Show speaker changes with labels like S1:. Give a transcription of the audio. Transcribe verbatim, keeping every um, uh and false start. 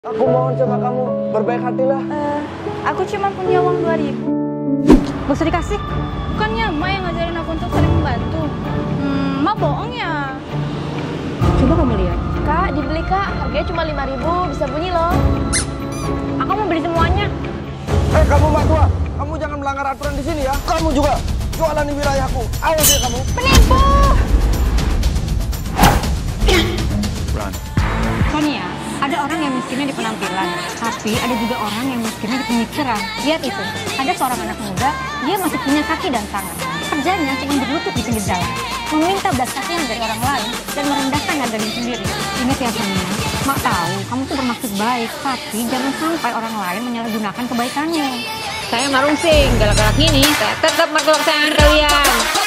S1: Aku mohon sama kamu, berbaik hatilah.
S2: Uh, aku cuma punya uang dua ribu.
S3: Gak usah dikasih.
S2: Bukannya Emak yang ngajarin aku untuk saling membantu. Hmm, Emak bohong ya.
S3: Coba kamu lihat.
S2: Kak, dibeli kak. Harganya cuma lima ribu, bisa bunyi loh. Aku mau beli semuanya.
S1: Eh kamu Mbak Tua, kamu jangan melanggar aturan di sini ya. Kamu juga jualan di wilayahku. Awas ya kamu.
S2: Penipu!
S1: Run.
S3: Sonia, ada orang yang miskinnya di penampilan, tapi ada juga orang yang miskinnya di pemikiran. Lihat itu, ada seorang anak muda, dia masih punya kaki dan tangan. Kerjanya cuma berlutut di pinggir jalan, meminta belas kasihan dari orang lain dan merendahkan harga diri sendiri. Ingat ya Sonia, Mak tahu kamu tuh bermaksud baik, tapi jangan sampai orang lain menyalahgunakan kebaikannya.
S4: Saya Marungsing, galak-galak ini, saya tetap makhluk kesayangan kalian.